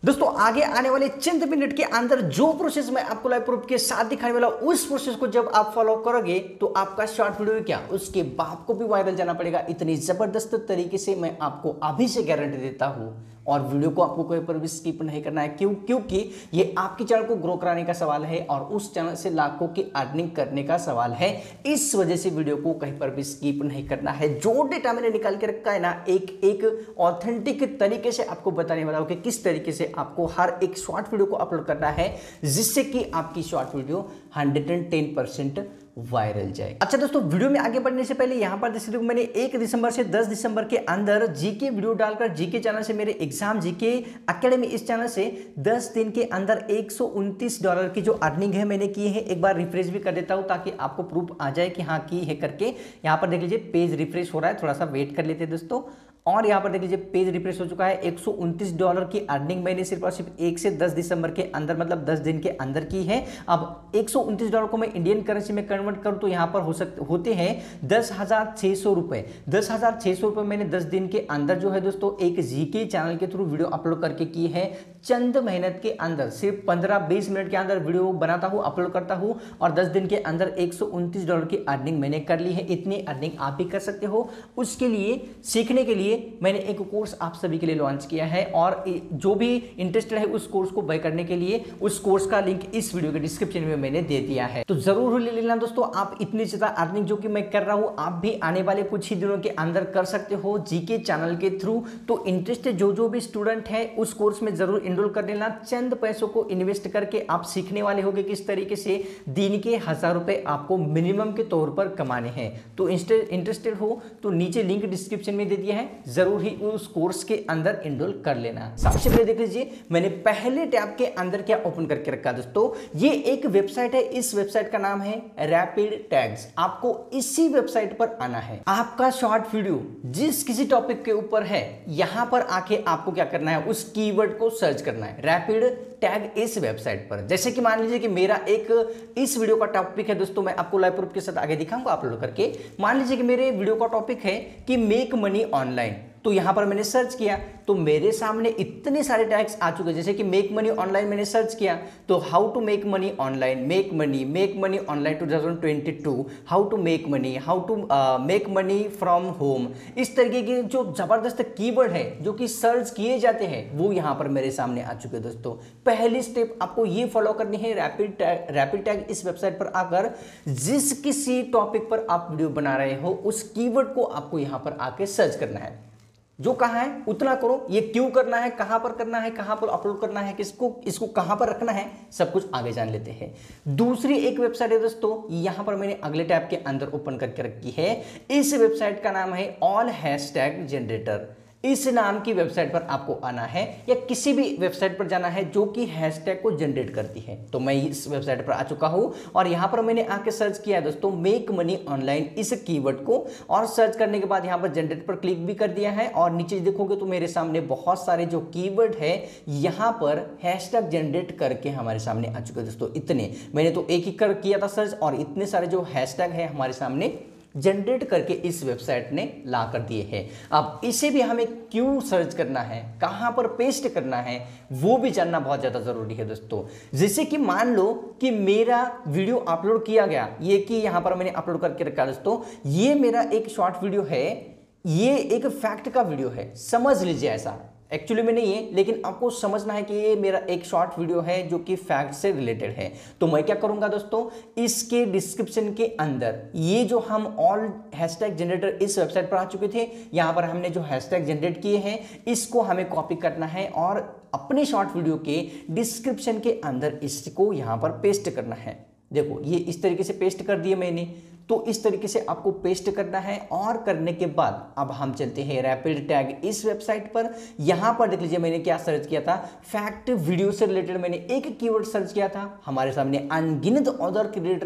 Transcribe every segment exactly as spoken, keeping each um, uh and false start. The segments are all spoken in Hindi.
दोस्तों आगे आने वाले चंद मिनट के अंदर जो प्रोसेस मैं आपको लाइव प्रूफ के साथ दिखाने वाला उस प्रोसेस को जब आप फॉलो करोगे तो आपका शॉर्ट वीडियो क्या उसके बाप को भी वायरल जाना पड़ेगा। इतनी जबरदस्त तरीके से मैं आपको अभी से गारंटी देता हूं और वीडियो को आपको कोई पर भी स्किप नहीं करना है। क्यों? क्योंकि ये आपके चैनल को ग्रो कराने का सवाल है और उस चैनल से लाखों की अर्निंग करने का सवाल है। इस वजह से वीडियो को कहीं पर भी स्किप नहीं करना है। जो डेटा मैंने निकाल के रखा है ना, एक एक ऑथेंटिक तरीके से आपको बताने वाला हूं कि किस तरीके से आपको हर एक शॉर्ट वीडियो को अपलोड करना है जिससे कि आपकी short video hundred and ten percent viral जाए। अच्छा दोस्तों, वीडियो में आगे बढ़ने से पहले यहां पर देख सकते हो मैंने एक दिसंबर से दस दिसंबर के अंदर जीके वीडियो डालकर जीके चैनल से मेरे एग्जाम जीके एकेडमी इस चैनल से दस दिन के अंदर एक सौ उनतीस डॉलर की जो अर्निंग है मैंने की है। एक बार रिफ्रेश भी कर देता हूं ताकि आपको प्रूफ आ जाए कि हाँ की है करके। यहां पर देख लीजिए पेज रिफ्रेश हो रहा है, थोड़ा सा वेट कर लेते हैं दोस्तों। और यहाँ पर देख लीजिए पेज रिफ्रेश हो चुका है। एक सौ उनतीस डॉलर की अर्निंग मैंने सिर्फ और सिर्फ एक से दस दिसंबर के अंदर मतलब दस दिन के अंदर की है। अब एक सौ उनतीस डॉलर को मैं इंडियन करेंसी में कन्वर्ट करूँ तो यहाँ पर हो सकते होते हैं दस हजार छः सौ रुपये। दस हजार छः सौ रुपये मैंने दस दिन के अंदर जो है दोस्तों एक जीके चैनल के थ्रू वीडियो अपलोड करके की है। चंद मेहनत के अंदर सिर्फ पंद्रह बीस मिनट के अंदर वीडियो बनाता हूँ, अपलोड करता हूँ और दस दिन के अंदर एक सौ उनतीस डॉलर की अर्निंग मैंने कर ली है। इतनी अर्निंग आप भी कर सकते हो। उसके लिए सीखने के लिए मैंने एक कोर्स आप सभी के लिए लॉन्च किया है और जो भी इंटरेस्टेड है उस कोर्स को बाय करने के लिए उस कोर्स का लिंक इस वीडियो के डिस्क्रिप्शन में मैंने दे दिया है, तो जरूर ले लेना दोस्तों। आप इतनी ज्यादा अर्निंग जो कि मैं कर रहा हूं आप भी आने वाले कुछ ही दिनों के अंदर कर सकते हो जीके चैनल के थ्रू। तो इंटरेस्टेड जो जो भी स्टूडेंट है उस कोर्स में जरूर इनरोल कर लेना। चंद पैसों को इन्वेस्ट करके आप सीखने वाले होंगे किस तरीके से दिन के हजार रुपए आपको मिनिमम के तौर पर कमाने हैं। तो इंटरेस्टेड हो तो नीचे लिंक डिस्क्रिप्शन में दे दिया है, जरूर ही उस कोर्स के अंदर इनरोल कर लेना। सबसे पहले देख लीजिए मैंने पहले टैब के अंदर क्या ओपन करके रखा दोस्तों। ये एक वेबसाइट है, इस वेबसाइट का नाम है रैपिड टैग्स। आपको इसी वेबसाइट पर आना है। आपका शॉर्ट वीडियो जिस किसी टॉपिक के ऊपर है यहां पर आके आपको क्या करना है, उस कीवर्ड को सर्च करना है रैपिड टैग इस वेबसाइट पर। जैसे कि मान लीजिए कि मेरा एक इस वीडियो का टॉपिक है दोस्तों, मैं आपको लाइव प्रूफ के साथ आगे दिखाऊंगा अपलोड करके। मान लीजिए कि मेरे वीडियो का टॉपिक है कि मेक मनी ऑनलाइन, तो यहां पर मैंने सर्च किया तो मेरे सामने इतने सारे टैग्स आ चुके हैं। जैसे कि मेक मनी ऑनलाइन मैंने सर्च किया तो how to make money online, make money make money online two thousand twenty two, how to make money, how to make money from home. इस तरीके के जो जबरदस्त कीवर्ड है जो कि सर्च किए जाते हैं वो यहां पर मेरे सामने आ चुके हैं दोस्तों। पहली स्टेप आपको ये फॉलो करनी है, रैपिड टैग रैपिड टैग इस वेबसाइट पर आकर जिस किसी टॉपिक पर आप वीडियो बना रहे हो उस कीवर्ड को आपको यहां पर आके सर्च करना है। जो कहा है उतना करो। ये क्यों करना है, कहां पर करना है, कहां पर अपलोड करना है, किसको इसको कहां पर रखना है, सब कुछ आगे जान लेते हैं। दूसरी एक वेबसाइट है दोस्तों, यहां पर मैंने अगले टैब के अंदर ओपन करके रखी है। इस वेबसाइट का नाम है ऑल हैशटैग जनरेटर। इस नाम की वेबसाइट पर आपको आना है या किसी भी वेबसाइट पर जाना है जो कि हैशटैग को जनरेट करती है। तो मैं इस वेबसाइट पर आ चुका हूं और यहां पर मैंने आके सर्च किया है दोस्तों मेक मनी ऑनलाइन इस कीवर्ड को, और सर्च करने के बाद यहां पर जनरेट पर क्लिक भी कर दिया है। और नीचे देखोगे तो मेरे सामने बहुत सारे जो कीवर्ड है यहां पर हैशटैग जनरेट करके हमारे सामने आ चुके हैं दोस्तों। इतने मैंने तो एक ही कर किया था सर्च और इतने सारे जो हैशटैग है हमारे सामने जनरेट करके इस वेबसाइट ने ला कर दिए हैं। अब इसे भी हमें क्यों सर्च करना है, कहां पर पेस्ट करना है, वो भी जानना बहुत ज़्यादा ज़रूरी है दोस्तों। जैसे कि मान लो कि मेरा वीडियो अपलोड किया गया, ये कि यहां पर मैंने अपलोड करके रखा दोस्तों, ये मेरा एक शॉर्ट वीडियो है, ये एक फैक्ट का वीडियो है, समझ लीजिए ऐसा एक्चुअली में नहीं है, लेकिन आपको समझना है कि ये मेरा एक शॉर्ट वीडियो है जो कि फैक्ट से रिलेटेड है। तो मैं क्या करूंगा दोस्तों, इसके डिस्क्रिप्शन के अंदर ये जो हम ऑल हैशटैग जनरेटर इस वेबसाइट पर आ चुके थे, यहां पर हमने जो हैशटैग जनरेट किए हैं इसको हमें कॉपी करना है और अपने शॉर्ट वीडियो के डिस्क्रिप्शन के अंदर इसको यहां पर पेस्ट करना है। देखो ये इस तरीके से पेस्ट कर दिए मैंने, तो इस तरीके से आपको पेस्ट करना है। और करने के बाद अब हम चलते हैं रैपिड टैग इस वेबसाइट पर। यहां पर देख लीजिए मैंने क्या सर्च किया था, फैक्ट वीडियो से रिलेटेड मैंने एक कीवर्ड सर्च किया था। हमारे सामने अनगिनत अदर क्रिएटर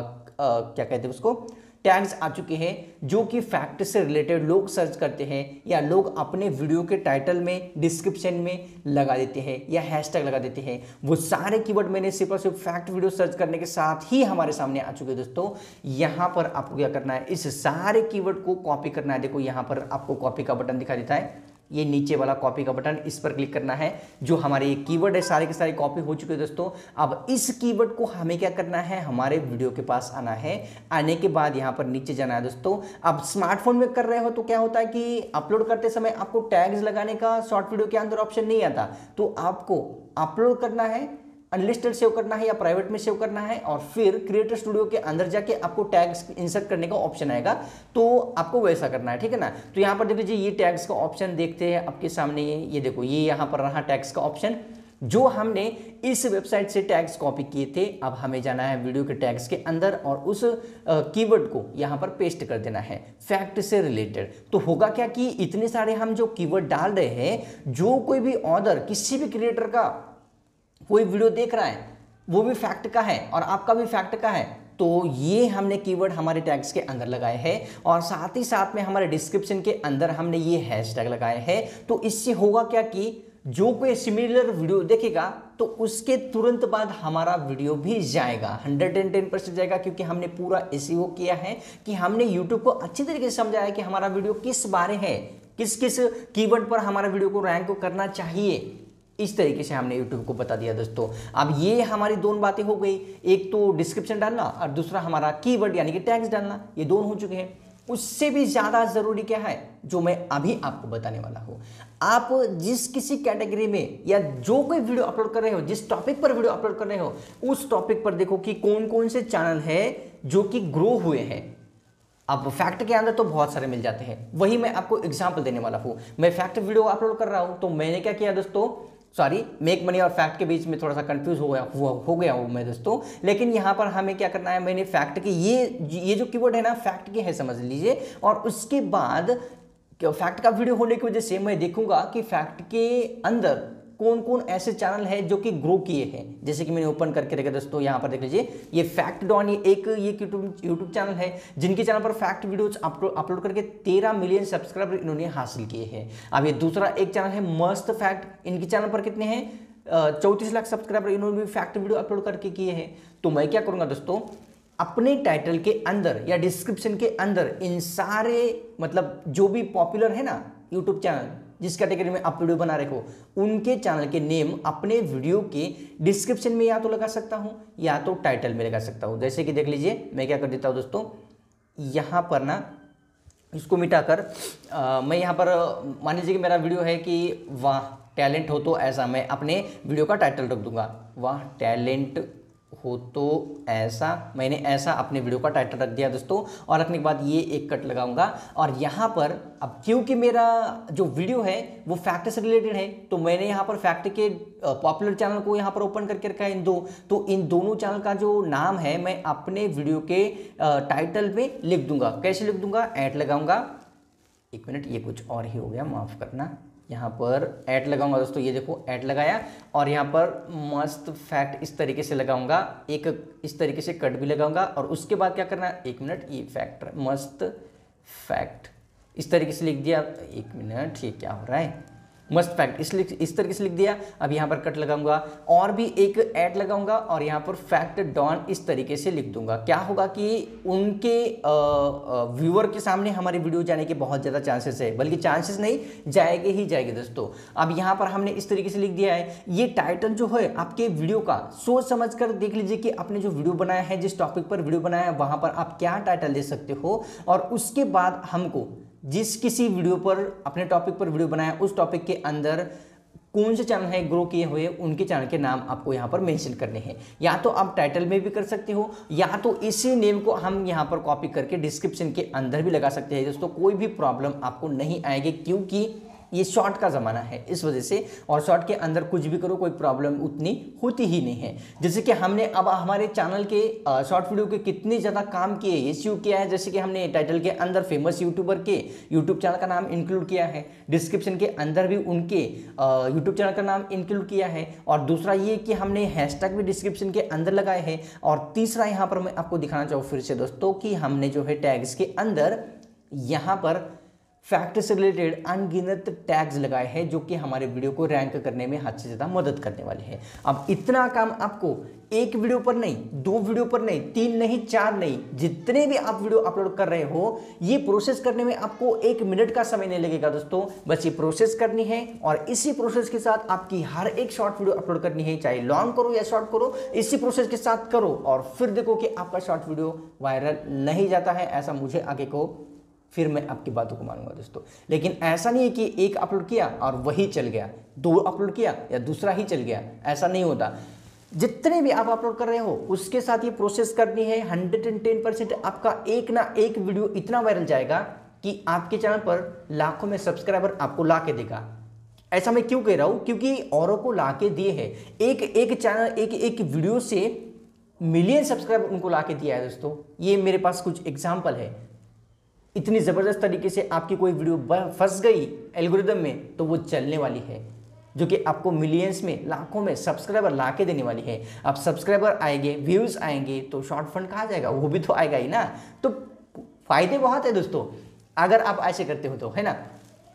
क्या कहते हैं उसको टैग्स आ चुके हैं जो कि फैक्ट से रिलेटेड लोग सर्च करते हैं या लोग अपने वीडियो के टाइटल में डिस्क्रिप्शन में लगा देते हैं या हैशटैग लगा देते हैं। वो सारे कीवर्ड मैंने सिर्फ और सिर्फ फैक्ट वीडियो सर्च करने के साथ ही हमारे सामने आ चुके हैं दोस्तों। यहाँ पर आपको क्या करना है, इस सारे कीवर्ड को कॉपी करना है। देखो यहाँ पर आपको कॉपी का बटन दिखा देता है, ये नीचे वाला कॉपी का बटन, इस पर क्लिक करना है। जो हमारे ये कीवर्ड है सारे के सारे कॉपी हो चुके हैं दोस्तों। अब इस कीवर्ड को हमें क्या करना है, हमारे वीडियो के पास आना है। आने के बाद यहाँ पर नीचे जाना है दोस्तों। अब स्मार्टफोन में कर रहे हो तो क्या होता है कि अपलोड करते समय आपको टैग्स लगाने का शॉर्ट वीडियो के अंदर ऑप्शन नहीं आता, तो आपको अपलोड करना है, अनलिस्टेड सेव करना है या प्राइवेट में सेव करना है, और फिर क्रिएटर स्टूडियो के अंदर जाके आपको टैग्स इंसर्ट करने का ऑप्शन आएगा, तो आपको वैसा करना है, ठीक है ना। तो यहाँ पर देख लीजिए ये टैग्स का ऑप्शन देखते हैं आपके सामने, ये ये देखो ये यहाँ पर रहा टैग्स का ऑप्शन, जो हमने इस वेबसाइट से टैग्स कॉपी किए थे। अब हमें जाना है वीडियो के टैग्स के अंदर और उस कीवर्ड को यहाँ पर पेस्ट कर देना है फैक्ट से रिलेटेड। तो होगा क्या कि इतने सारे हम जो कीवर्ड डाल रहे हैं, जो कोई भी ऑर्डर किसी भी क्रिएटर का कोई वीडियो देख रहा है वो भी फैक्ट का है और आपका भी फैक्ट का है, तो ये हमने कीवर्ड हमारे टैग्स के अंदर लगाए हैं। और साथ ही साथ में हमारे डिस्क्रिप्शन के अंदर हमने ये हैशटैग लगाए हैं। तो इससे होगा क्या कि जो कोई सिमिलर वीडियो देखेगा तो उसके तुरंत बाद हमारा वीडियो भी जाएगा, हंड्रेड एंड टेन परसेंट जाएगा, क्योंकि हमने पूरा एसईओ किया है कि हमने यूट्यूब को अच्छी तरीके से समझाया कि हमारा वीडियो किस बारे है, किस किस कीवर्ड पर हमारा वीडियो को रैंक को करना चाहिए, इस तरीके से हमने YouTube को बता दिया दोस्तों। अब ये हमारी दोनों बातें हो गई, एक तो डिस्क्रिप्शन डालना और दूसरा हमारा कीवर्ड यानी कि टैग्स डालना, ये दोनों हो चुके हैं। उससे भी ज़्यादा ज़रूरी क्या है जो मैं अभी आपको बताने वाला हूँ, आप जिस किसी कैटेगरी में या जो कोई वीडियो अपलोड कर रहे हो, जिस टॉपिक पर वीडियो अपलोड कर रहे हो, उस टॉपिक पर देखो कि कौन कौन से चैनल है जो कि ग्रो हुए हैं। अब फैक्ट के अंदर तो बहुत सारे मिल जाते हैं, वही मैं आपको एग्जाम्पल देने वाला हूँ। मैं फैक्ट वीडियो अपलोड कर रहा हूँ, तो मैंने क्या किया दोस्तों, सॉरी मेक मनी और फैक्ट के बीच में थोड़ा सा कंफ्यूज हो गया हुआ हो गया हूँ मैं दोस्तों। लेकिन यहाँ पर हमें क्या करना है, मैंने फैक्ट के ये ये जो कीवर्ड है ना फैक्ट के है समझ लीजिए, और उसके बाद फैक्ट का वीडियो होने की वजह से मैं देखूंगा कि फैक्ट के अंदर कौन कौन ऐसे चैनल है जो कि ग्रो किए हैं। जैसे कि मैंने ओपन करके रखा दोस्तों, यहाँ पर देख लीजिए ये फैक्ट डॉन, ये एक ये यूट्यूब यूट्यूब चैनल है जिनके चैनल पर फैक्ट वीडियोज अपलोड अपलोड करके तेरह मिलियन सब्सक्राइबर इन्होंने हासिल किए हैं। अब ये दूसरा एक चैनल है मस्त फैक्ट, इनके चैनल पर कितने हैं, चौंतीस लाख सब्सक्राइबर इन्होंने भी फैक्ट वीडियो अपलोड करके किए हैं। तो मैं क्या करूँगा दोस्तों, अपने टाइटल के अंदर या डिस्क्रिप्शन के अंदर इन सारे मतलब जो भी पॉपुलर है ना यूट्यूब चैनल जिस कैटेगरी में आप वीडियो बना रहे हो, उनके चैनल के नेम अपने वीडियो के डिस्क्रिप्शन में या तो लगा सकता हूं या तो टाइटल में लगा सकता हूं। जैसे कि देख लीजिए मैं क्या कर देता हूं दोस्तों, यहाँ पर ना इसको मिटाकर आ, मैं यहाँ पर मान लीजिए कि मेरा वीडियो है कि वाह टैलेंट हो तो ऐसा, मैं अपने वीडियो का टाइटल रख दूंगा, वाह टैलेंट हो तो ऐसा। मैंने ऐसा अपने वीडियो का टाइटल रख दिया दोस्तों, और रखने के बाद ये एक कट लगाऊंगा। और यहाँ पर अब क्योंकि मेरा जो वीडियो है वो फैक्ट से रिलेटेड है, तो मैंने यहाँ पर फैक्ट के पॉपुलर चैनल को यहाँ पर ओपन करके रखा है इन दो, तो इन दोनों चैनल का जो नाम है मैं अपने वीडियो के टाइटल में लिख दूंगा। कैसे लिख दूंगा, ऐड लगाऊंगा, एक मिनट ये कुछ और ही हो गया माफ़ करना, यहाँ पर ऐड लगाऊंगा दोस्तों, ये देखो ऐड लगाया, और यहाँ पर मस्त फैक्ट इस तरीके से लगाऊंगा, एक इस तरीके से कट भी लगाऊंगा, और उसके बाद क्या करना है, एक मिनट ये फैक्ट मस्त फैक्ट इस तरीके से लिख दिया, एक मिनट ये क्या हो रहा है, मस्त फैक्ट इस इस तरीके से लिख दिया। अब यहाँ पर कट लगाऊंगा और भी एक ऐड लगाऊंगा और यहाँ पर फैक्ट डॉन इस तरीके से लिख दूंगा। क्या होगा कि उनके व्यूअर के सामने हमारी वीडियो जाने के बहुत ज़्यादा चांसेस है, बल्कि चांसेस नहीं जाएंगे ही जाएंगे दोस्तों। अब यहाँ पर हमने इस तरीके से लिख दिया है। ये टाइटल जो है आपके वीडियो का सोच समझ कर देख लीजिए कि आपने जो वीडियो बनाया है, जिस टॉपिक पर वीडियो बनाया है, वहाँ पर आप क्या टाइटल दे सकते हो, और उसके बाद हमको जिस किसी वीडियो पर अपने टॉपिक पर वीडियो बनाया उस टॉपिक के अंदर कौन से चैनल है ग्रो किए हुए, उनके चैनल के नाम आपको यहाँ पर मेंशन करने हैं। या तो आप टाइटल में भी कर सकते हो, या तो इसी नेम को हम यहाँ पर कॉपी करके डिस्क्रिप्शन के अंदर भी लगा सकते हैं दोस्तों। कोई भी प्रॉब्लम आपको नहीं आएगी, क्योंकि ये शॉर्ट का ज़माना है इस वजह से, और शॉर्ट के अंदर कुछ भी करो कोई प्रॉब्लम उतनी होती ही नहीं है। जैसे कि हमने अब हमारे चैनल के शॉर्ट वीडियो के कितने ज़्यादा काम किए, एसईओ किया है। जैसे कि हमने टाइटल के अंदर फेमस यूट्यूबर के यूट्यूब चैनल का नाम इंक्लूड किया है, डिस्क्रिप्शन के अंदर भी उनके यूट्यूब चैनल का नाम इंक्लूड किया है, और दूसरा ये कि हमने हैशटैग भी डिस्क्रिप्शन के अंदर लगाए हैं। और तीसरा यहाँ पर मैं आपको दिखाना चाहूँ फिर से दोस्तों कि हमने जो है टैग्स के अंदर यहाँ पर फैक्ट से रिलेटेड अनगिनत टैग्स लगाए हैं जो कि हमारे वीडियो को रैंक करने में हद से ज़्यादा मदद करने वाले हैं। अब इतना काम आपको एक वीडियो पर नहीं, दो वीडियो पर नहीं, तीन नहीं, चार नहीं, जितने भी आप वीडियो अपलोड कर रहे हो, ये प्रोसेस करने में आपको एक मिनट का समय नहीं लगेगा दोस्तों। बस ये प्रोसेस करनी है और इसी प्रोसेस के साथ आपकी हर एक शॉर्ट वीडियो अपलोड करनी है, चाहे लॉन्ग करो या शॉर्ट करो, इसी प्रोसेस के साथ करो और फिर देखो कि आपका शॉर्ट वीडियो वायरल नहीं जाता है। ऐसा मुझे आगे को फिर मैं आपकी बातों को मानूंगा दोस्तों। लेकिन ऐसा नहीं है कि एक अपलोड किया और वही चल गया, दो अपलोड किया या दूसरा ही चल गया, ऐसा नहीं होता। जितने भी आप अपलोड कर रहे हो उसके साथ ये प्रोसेस करनी है। हंड्रेड एंड टेन परसेंट आपका एक ना एक वीडियो इतना वायरल जाएगा कि आपके चैनल पर लाखों में सब्सक्राइबर आपको ला के देगा। ऐसा मैं क्यों कह रहा हूं? क्योंकि औरों को ला के दिए है, एक एक चैनल एक एक वीडियो से मिलियन सब्सक्राइबर उनको ला के दिया है दोस्तों। ये मेरे पास कुछ एग्जाम्पल है। इतनी ज़बरदस्त तरीके से आपकी कोई वीडियो फंस गई एल्गोरिदम में तो वो चलने वाली है, जो कि आपको मिलियंस में, लाखों में सब्सक्राइबर ला के देने वाली है। अब सब्सक्राइबर आएंगे, व्यूज़ आएंगे तो शॉर्ट फंड कहाँ जाएगा? वो भी तो आएगा ही ना। तो फायदे बहुत है दोस्तों अगर आप ऐसे करते हो तो, है ना।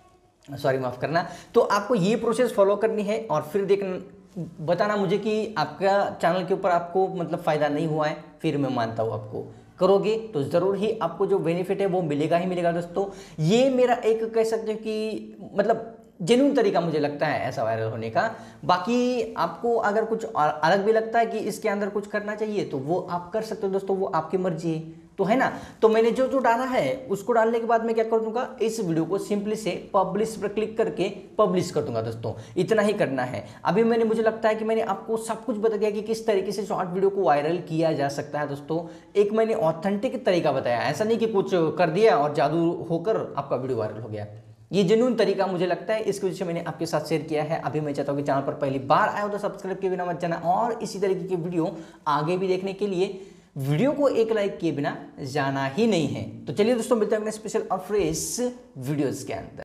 सॉरी माफ़ करना। तो आपको ये प्रोसेस फॉलो करनी है और फिर देखना, बताना मुझे कि आपका चैनल के ऊपर आपको मतलब फ़ायदा नहीं हुआ है, फिर मैं मानता हूँ आपको करोगे तो ज़रूर ही आपको जो बेनिफिट है वो मिलेगा ही मिलेगा दोस्तों। ये मेरा एक कह सकते हो कि मतलब जेन्युइन तरीका मुझे लगता है ऐसा वायरल होने का। बाकी आपको अगर कुछ अलग भी लगता है कि इसके अंदर कुछ करना चाहिए तो वो आप कर सकते हो दोस्तों, वो आपकी मर्जी है, तो है ना। तो मैंने जो जो डाला है उसको डालने के बाद मैं क्या कर दूंगा, इस वीडियो को सिंपली से पब्लिश पर क्लिक करके पब्लिश कर दूंगा दोस्तों। इतना ही करना है। अभी मैंने मुझे लगता है कि मैंने आपको सब कुछ बता दिया कि किस तरीके से शॉर्ट वीडियो को वायरल किया जा सकता है दोस्तों। एक मैंने ऑथेंटिक तरीका बताया, ऐसा नहीं कि कुछ कर दिया और जादू होकर आपका वीडियो वायरल हो गया। ये जेन्युइन तरीका मुझे लगता है, इसकी वजह से मैंने आपके साथ शेयर किया है। अभी मैं चाहता हूँ कि चैनल पर पहली बार आए हो तो सब्सक्राइब किए बिना मत जाना और इसी तरीके की वीडियो आगे भी देखने के लिए वीडियो को एक लाइक किए बिना जाना ही नहीं है। तो चलिए दोस्तों, मिलते हैं अपने स्पेशल और फ्रेश वीडियोस के अंदर।